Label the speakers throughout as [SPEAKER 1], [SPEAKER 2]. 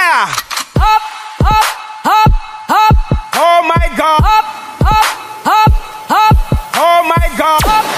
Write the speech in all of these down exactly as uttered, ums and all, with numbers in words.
[SPEAKER 1] fire. Up, up, up, up. Oh my God. Up, up, up, up. Oh my God. Up, up, up.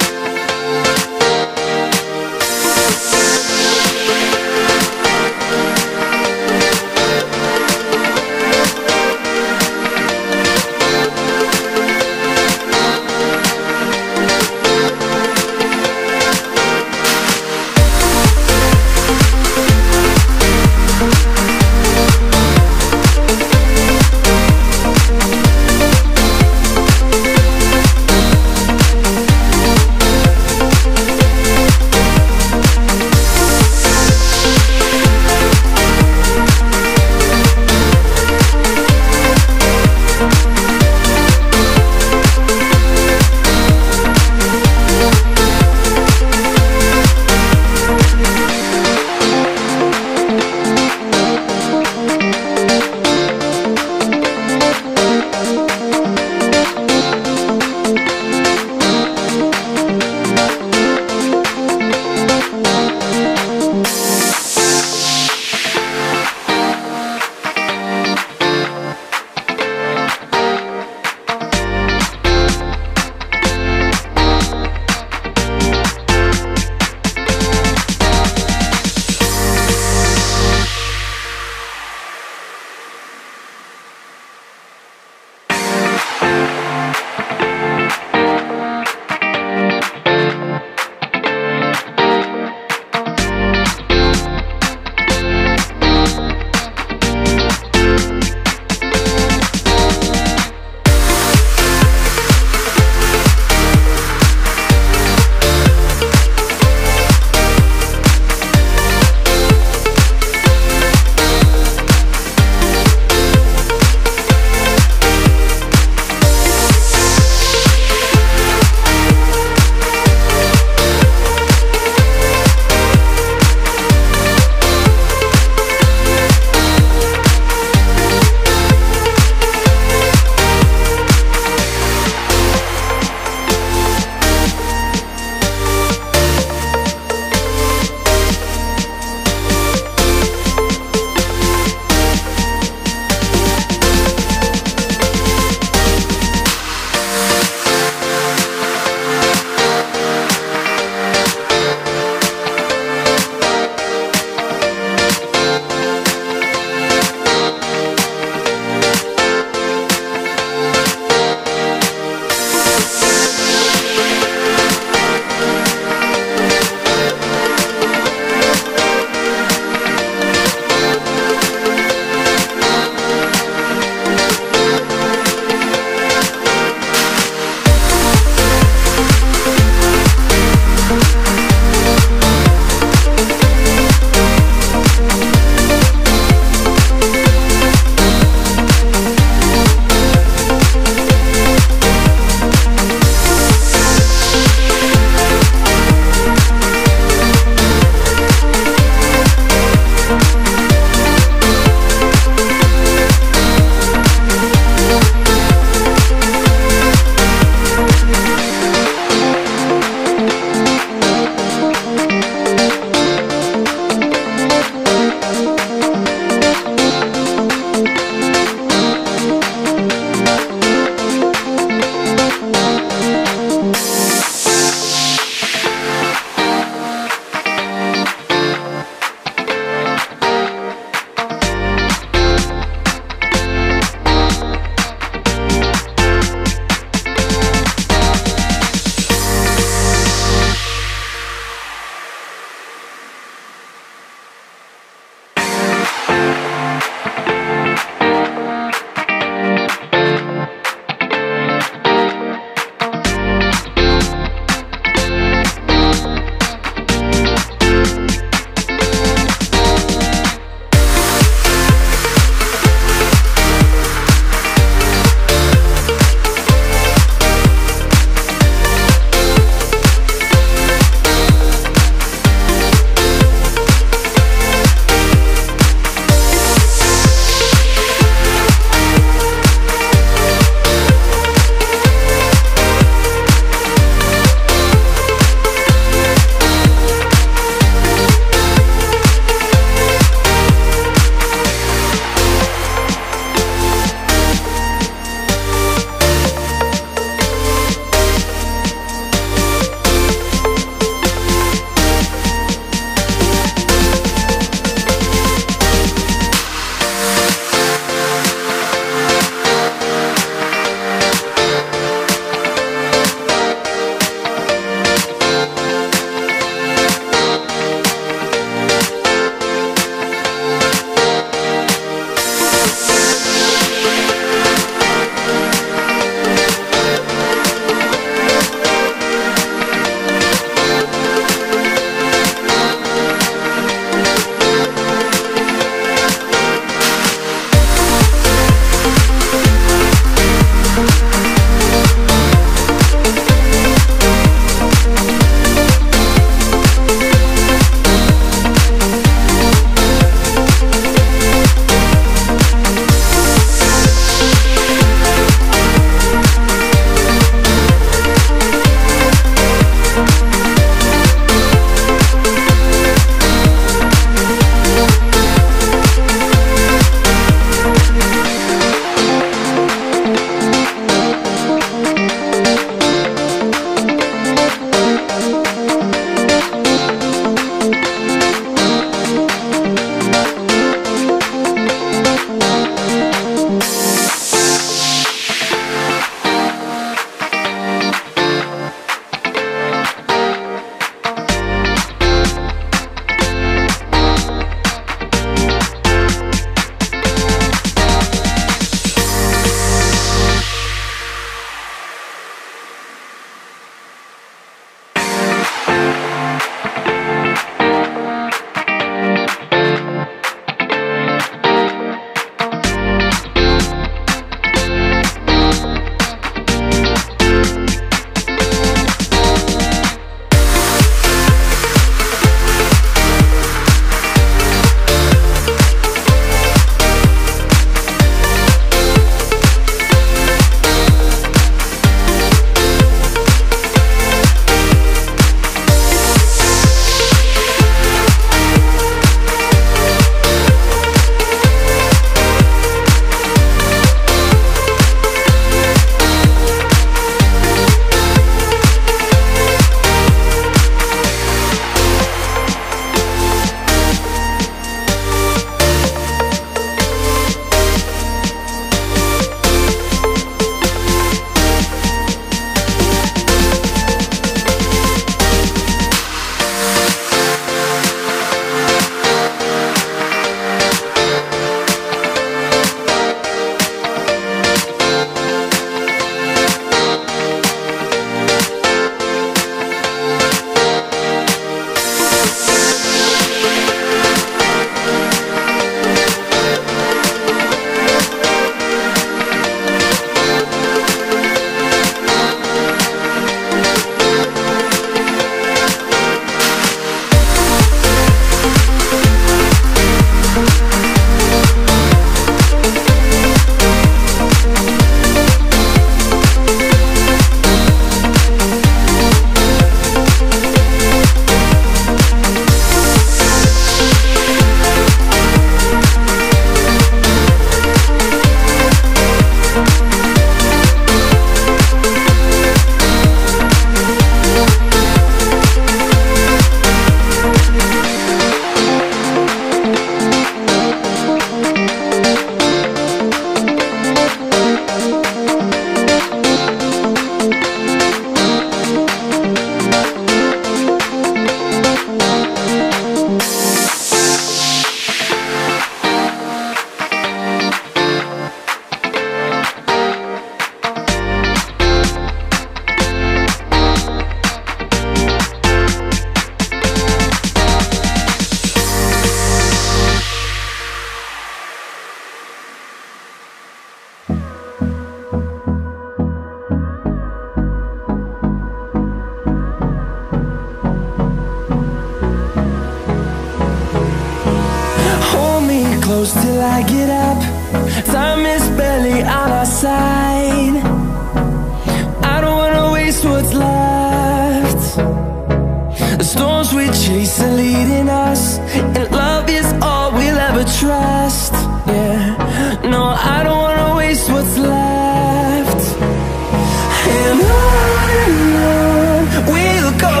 [SPEAKER 2] side. I don't wanna waste what's left. The storms we chase are leading us, and love is all we'll ever trust. Yeah, no, I don't wanna waste what's left. And on and on we'll go,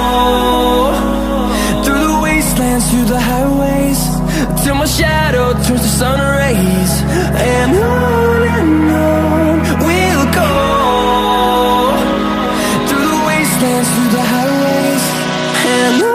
[SPEAKER 2] through the wastelands, through the highways, till my shadow turns to sun rays. And on and on we'll go, through the wastelands, through the highways, and on.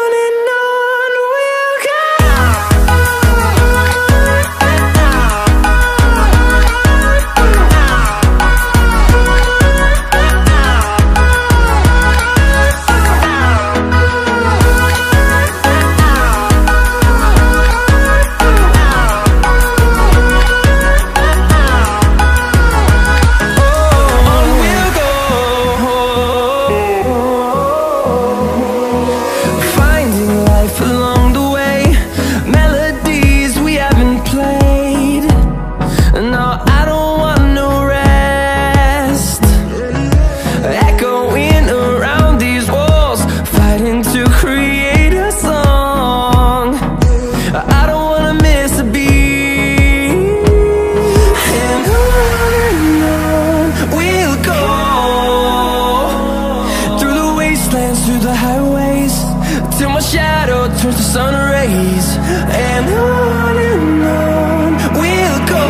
[SPEAKER 2] Through the highways, till my shadow turns to sun rays. And on and on we'll go,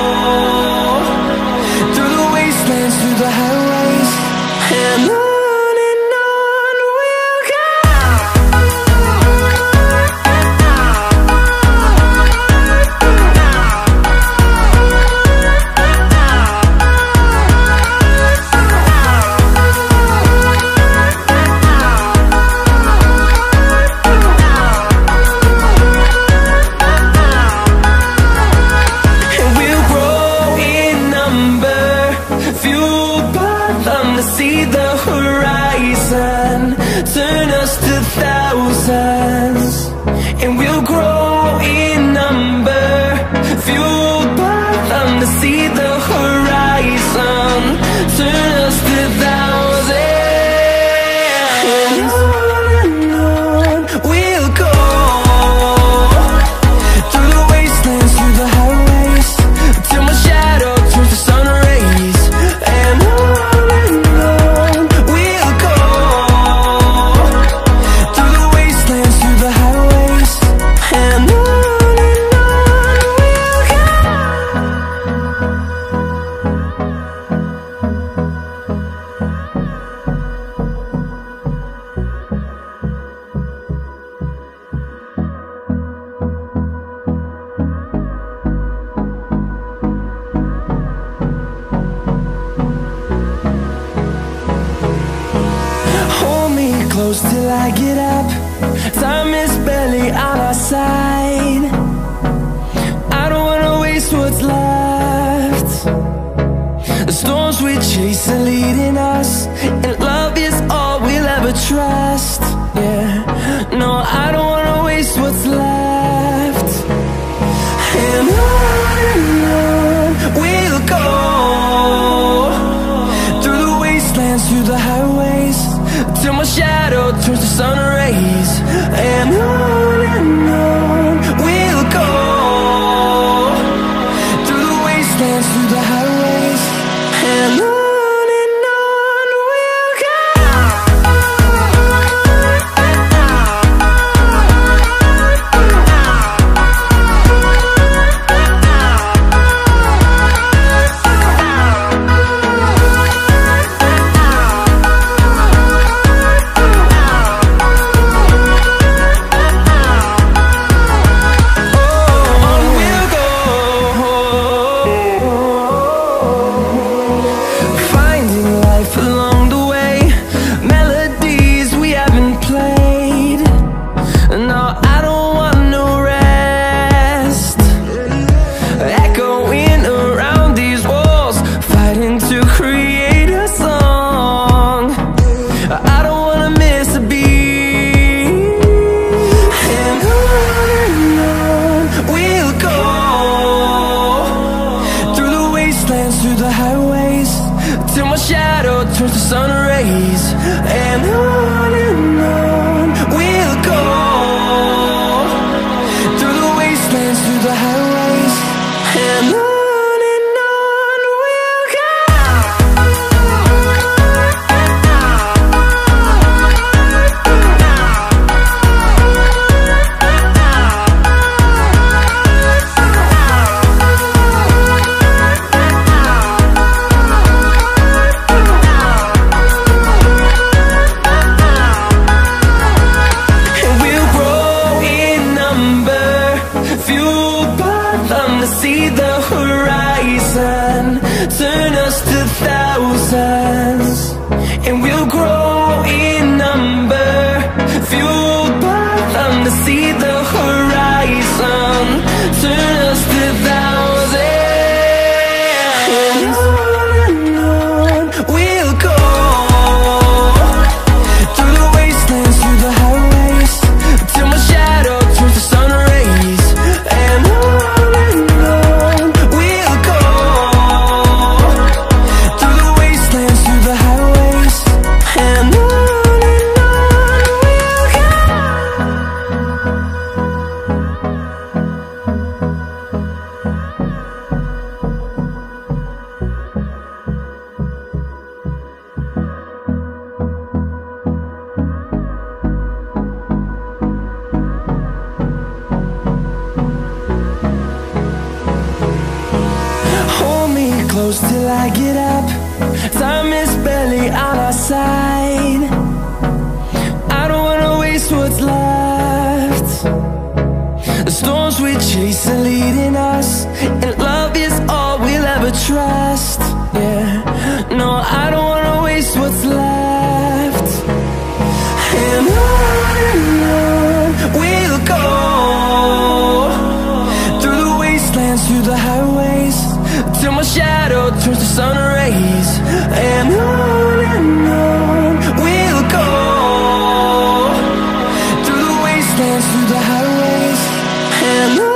[SPEAKER 2] through the wastelands, through the highways, and on. See the horizon turn us to thousands, and we'll grow in number, fueled by them to see the horizon turn us to thousands. And on and on we'll go, through the wastelands, through the highways, till my shadow turns to sun rays. And on close till I get up. Time is barely on our side. I don't wanna waste what's left. The storms we chase are leading us, and love is all we'll ever trust. Yeah, no, I don't wanna waste what's left. And on and on we'll go, through the wastelands, through the highways, till my shadow turns to sun rays. And on and on we'll go, through the wastelands, through the highways, and on and on. highways, till my shadow turns to sun rays. And on and on we'll go, through the wastelands, through the highways. And on see the horizon, turn us to thousands, and we'll grow in number, fueled by them to see the horizon, turn us to thousands. And on and on we'll go, through the wastelands, through the highways, till my shadow turns to sun rays. And on close till I get up. Time is barely on our side. I don't wanna waste what's left. The storms we chase are leading us, and love is all we'll ever trust. Yeah, no, I don't wanna waste what's left. And on and on we'll go, through the wastelands, through the highways, till my shadow turns to sun rays. And on and on we'll go, through the wastelands, through the highways. And on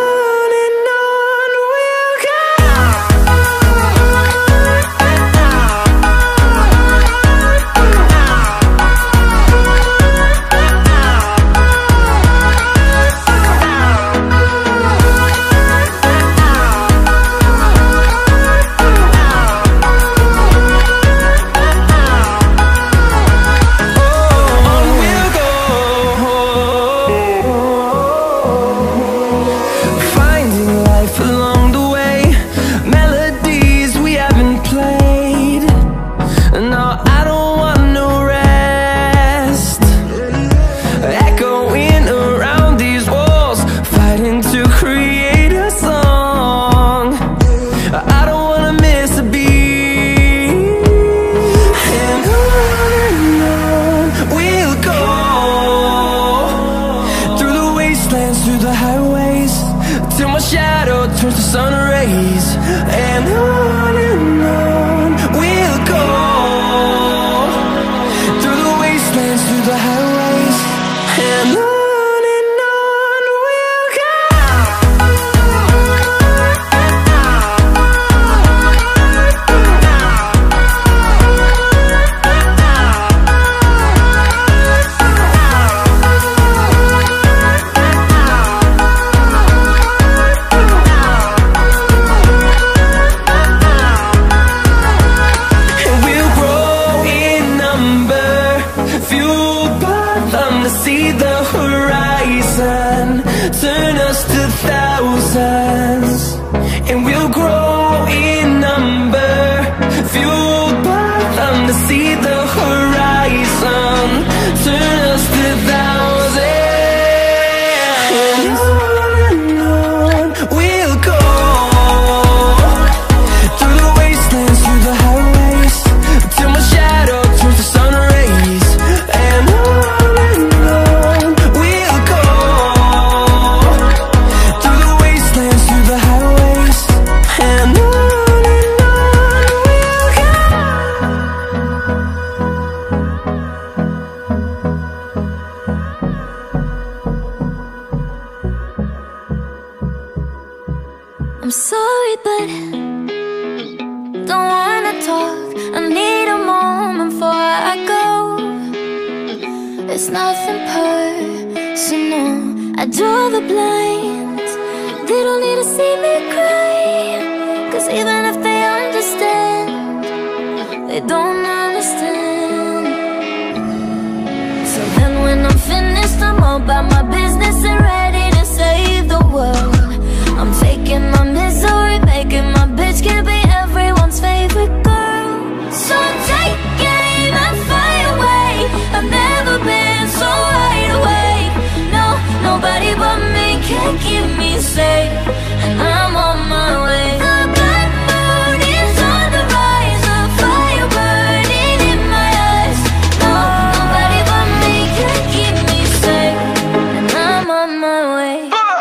[SPEAKER 2] through the highways, till my shadow turns to sun rays. And on and on we'll go, through the wastelands, through the highways. And on see the horizon, turn us to thousands, and we'll grow in number, fueled by them to see the horizon, turn us to thousands. And on and on we'll go, through the wastelands, through the highways, till my shadow turns to sun rays. And on
[SPEAKER 3] I'm sorry, but Don't wanna talk, I need a moment before I go. It's nothing personal, I draw the blinds. They don't need to see me cry, 'cause even if they understand, they don't understand. So then when I'm finished, I'm all about my business and ready to save the world. I'm taking my misery, making my bitch can be everyone's favorite girl. So take aim and fly away. I've never been so wide awake. No, nobody but me can keep me safe, and I'm on my way. The black moon is on the rise, a fire burning in my eyes. No, nobody but me can keep me safe, and I'm on my way.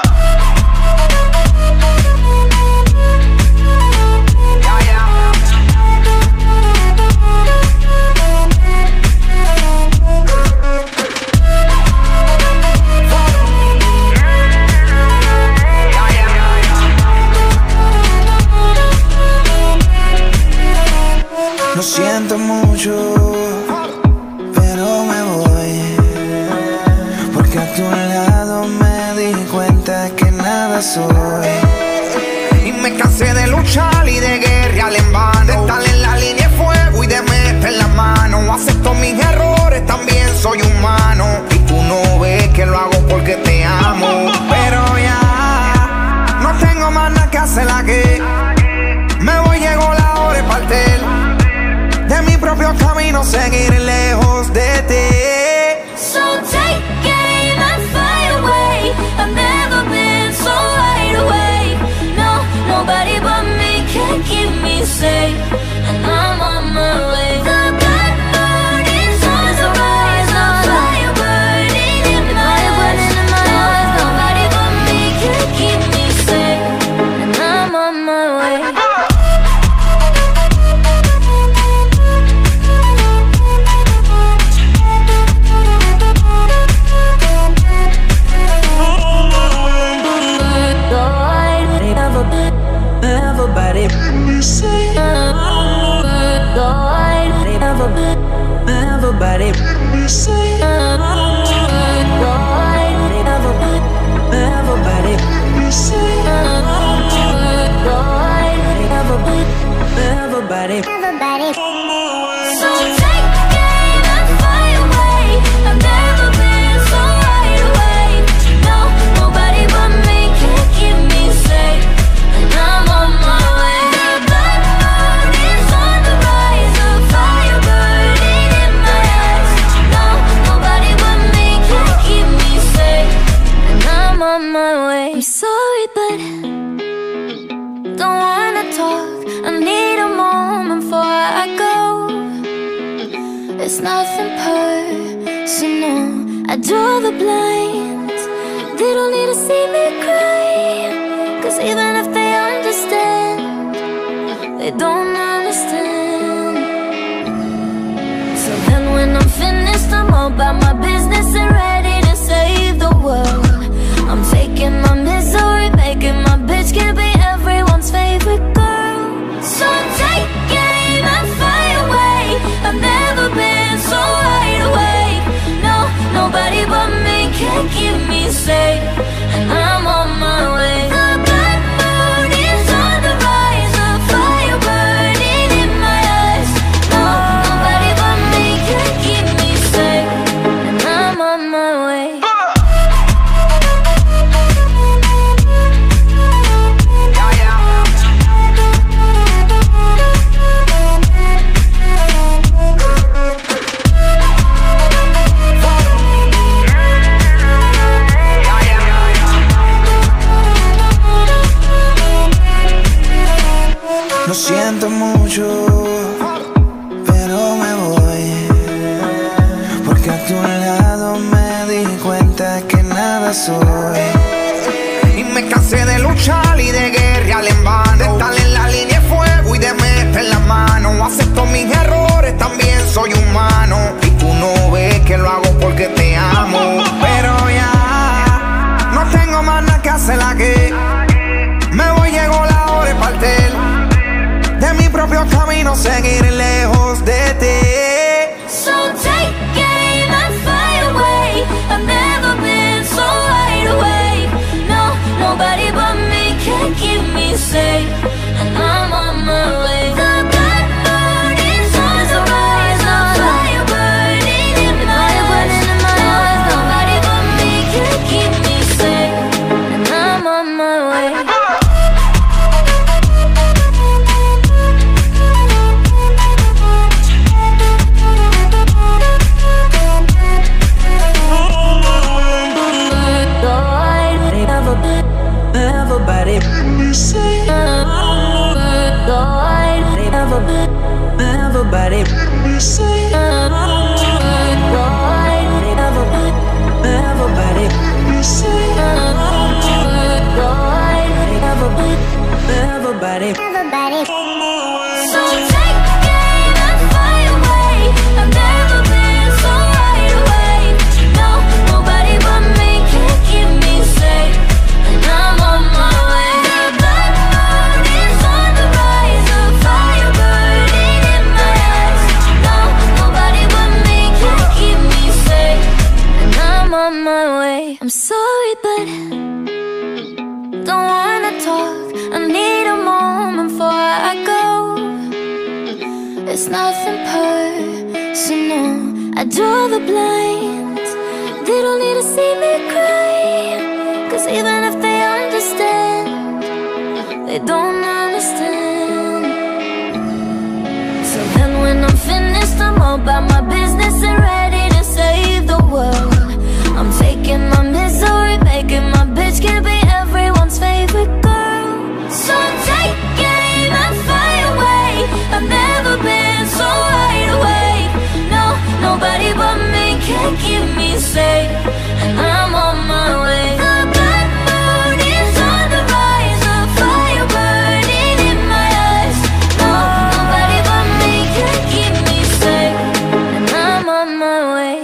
[SPEAKER 2] Lo siento mucho, pero me voy, porque a tu lado me di cuenta que nada soy. Y me cansé de luchar y de guerrear en vano, de estar en la línea de fuego y de meter la mano. Acepto mis errores, también soy humano, y tú no ves que lo hago porque te amo. Pero ya no tengo más nada que hacer aquí. Me voy, llegó la hora de partir de mi propio camino, seguir lejos de ti.
[SPEAKER 3] So take aim and fly away. I've never been so wide awake. No, nobody but me can keep me safe, and I'm on my way. The black moon is on the rise, a fire burning in my eyes. No, nobody but me can keep me safe, and I'm on my way.
[SPEAKER 2] Everybody, everybody, everybody, everybody.
[SPEAKER 3] So take aim and fly away. I've never been so wide awake. No, nobody but me can keep me safe, and I'm on my way. The black moon is on the rise, a fire burning in my eyes. No, nobody but me can keep me safe, and I'm on my way. I'm sorry, but don't wanna talk, I need a moment before I go. It's nothing personal, I draw the blinds. They don't need to see me cry, 'cause even if they understand, they don't understand. So then when I'm finished, I'm all about my business and ready to save the world. I'm taking my misery, making my bitch can be everyone's favorite girl. So take aim and fly away. I've never been so wide awake. No, nobody but me can keep me safe, and I'm on my way. The black moon is on the rise, a fire burning in my eyes. No, nobody but me can keep me safe, and I'm on my way.
[SPEAKER 2] Lo siento mucho, pero me voy, porque a tu lado me di cuenta que nada soy. Y me cansé de luchar y de guerrear en vano, de estar en la línea de fuego y de meter la mano. Acepto mis errores, también soy humano, y tú no ves que lo hago porque te amo. Pero ya no tengo más nada que hacer aquí. Me voy, llegó la hora de partir de mi propio camino.
[SPEAKER 3] me safe, and I'm on my way. The black moon is on the rise, a fire burning in my eyes. Nobody but me can keep me safe, and I'm on my way.
[SPEAKER 2] Everybody me say everybody me say everybody me say everybody everybody.
[SPEAKER 3] So take aim and fly away. I've never been so wide awake. No, nobody but me can keep me safe, and I'm on my way. The black moon is on the rise, a fire burning in my eyes. No, nobody but me can keep me safe, and I'm on my way. I'm sorry, but don't wanna talk. I need a moment before I go. It's nothing personal. I draw the blinds. They don't need to see me cry, 'cause even if they understand, they don't understand. So then when I'm finished, I'm all about my business and ready to save the world. I'm taking my misery, making my bitch can be everyone's favorite girl. So take aim and fly away. I've never been so wide awake. No, nobody but me can keep me safe, and I'm on my way. The black moon is on the rise, a fire burning in my eyes. No, nobody but me can keep me safe, and I'm on my way.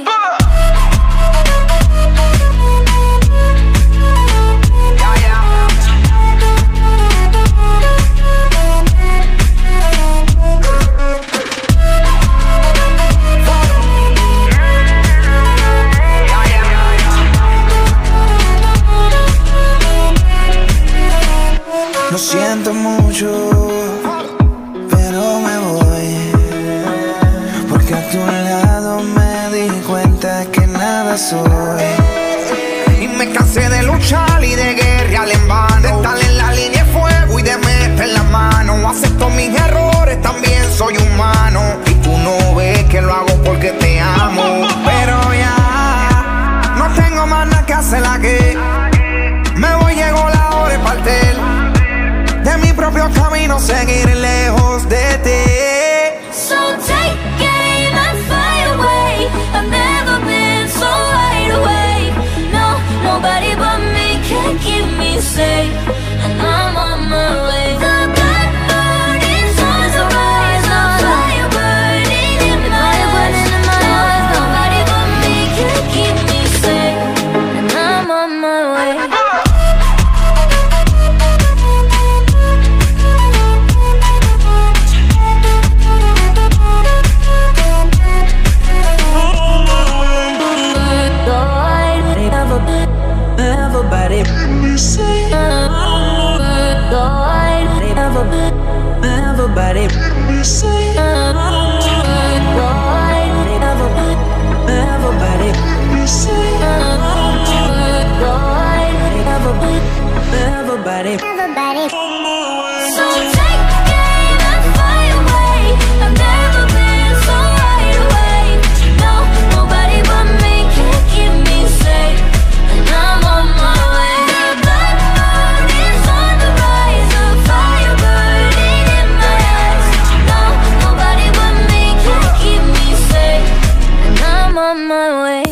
[SPEAKER 2] Lo siento mucho, pero me voy, porque a tu lado me di cuenta que nada soy. Y me cansé de luchar y de guerrear en vano, de estar en la línea de fuego y de meter la mano. Acepto mis errores, también soy humano, y tú no ves que lo hago porque te amo. Pero ya no tengo más nada que hacer aquí. Me voy, llegó la hora de partir de mi propio camino, seguir lejos de ti.
[SPEAKER 3] So take aim and fly away. I've never been so wide awake. No, nobody but me can keep me safe, and I'm on my way. The black moon is on the rise, a fire burning in my eyes. Nobody but me can keep me safe, and I'm on my way.
[SPEAKER 2] Everybody me say everybody me say everybody me say everybody everybody.
[SPEAKER 3] So take aim and fly away. I've never been so wide awake. No, nobody but me can keep me safe, and I'm on my way. The black moon is on the rise, a fire burning in my eyes. No, nobody but me can keep me safe, and I'm on my way.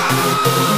[SPEAKER 3] Bye.